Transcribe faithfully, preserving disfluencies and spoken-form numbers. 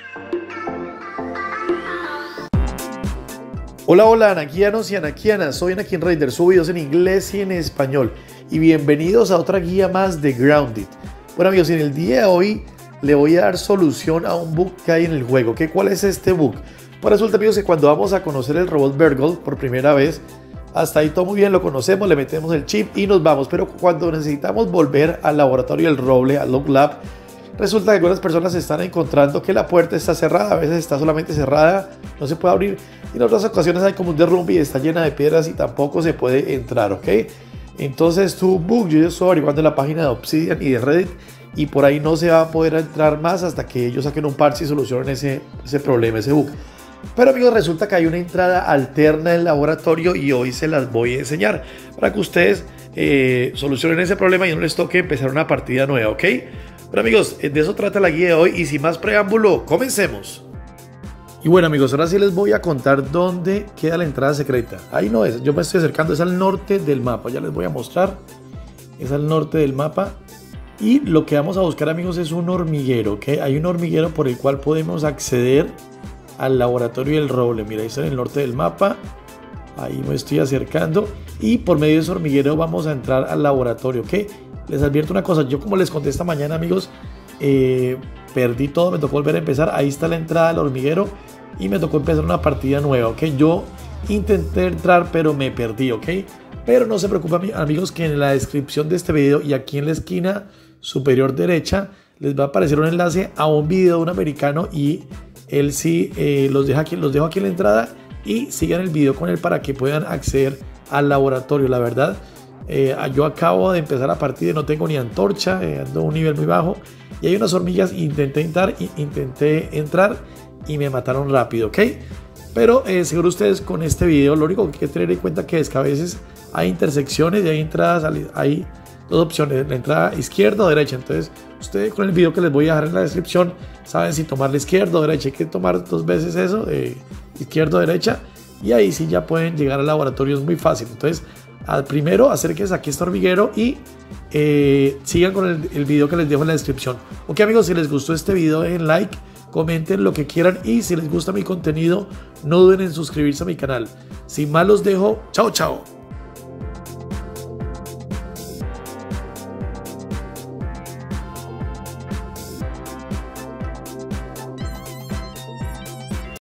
Hola, hola, anaquianos y anaquianas, soy Anakin Raider, subo videos en inglés y en español y bienvenidos a otra guía más de Grounded. Bueno amigos, en el día de hoy le voy a dar solución a un bug que hay en el juego. ¿Qué, ¿Cuál es este bug? Pues resulta amigos que cuando vamos a conocer el robot Burgle por primera vez, hasta ahí todo muy bien, lo conocemos, le metemos el chip y nos vamos, pero cuando necesitamos volver al laboratorio del roble, al Log Lab, resulta que algunas personas están encontrando que la puerta está cerrada, a veces está solamente cerrada, no se puede abrir, y en otras ocasiones hay como un derrumbe y está llena de piedras y tampoco se puede entrar, ¿ok? Entonces tu bug, yo estoy averiguando en la página de Obsidian y de Reddit, y por ahí no se va a poder entrar más hasta que ellos saquen un parche y solucionen ese, ese problema, ese bug. Pero amigos, resulta que hay una entrada alterna del laboratorio y hoy se las voy a enseñar para que ustedes eh, solucionen ese problema y no les toque empezar una partida nueva, ¿ok? Pero amigos, de eso trata la guía de hoy y sin más preámbulo, comencemos. Y bueno amigos, ahora sí les voy a contar dónde queda la entrada secreta. Ahí no es, yo me estoy acercando, es al norte del mapa, ya les voy a mostrar. Es al norte del mapa. Y lo que vamos a buscar amigos es un hormiguero, ¿ok? Hay un hormiguero por el cual podemos acceder al laboratorio del roble. Mira, ahí está en el norte del mapa. Ahí me estoy acercando. Y por medio de ese hormiguero vamos a entrar al laboratorio, ¿ok? Les advierto una cosa, yo como les conté esta mañana amigos, eh, perdí todo, me tocó volver a empezar. Ahí está la entrada al hormiguero y me tocó empezar una partida nueva, ¿ok? Yo intenté entrar pero me perdí, ¿ok? Pero no se preocupen amigos que en la descripción de este video y aquí en la esquina superior derecha les va a aparecer un enlace a un video de un americano y él sí eh, los, deja aquí, los dejo aquí en la entrada y sigan el video con él para que puedan acceder al laboratorio. La verdad, eh, yo acabo de empezar la partida y no tengo ni antorcha, eh, ando a un nivel muy bajo y hay unas hormigas, intenté entrar, intenté entrar y me mataron rápido, ¿ok? Pero eh, seguro ustedes con este video lo único que hay que tener en cuenta que es que a veces hay intersecciones y hay entradas, hay dos opciones, la entrada izquierda o derecha. Entonces ustedes con el video que les voy a dejar en la descripción saben si tomar la izquierda o derecha. Hay que tomar dos veces eso, eh, izquierda o derecha, y ahí sí ya pueden llegar al laboratorio, es muy fácil. Entonces al primero acérquense aquí a este hormiguero y eh, sigan con el, el video que les dejo en la descripción. Ok amigos, si les gustó este video den like, comenten lo que quieran y si les gusta mi contenido no duden en suscribirse a mi canal. Sin más los dejo, chao chao.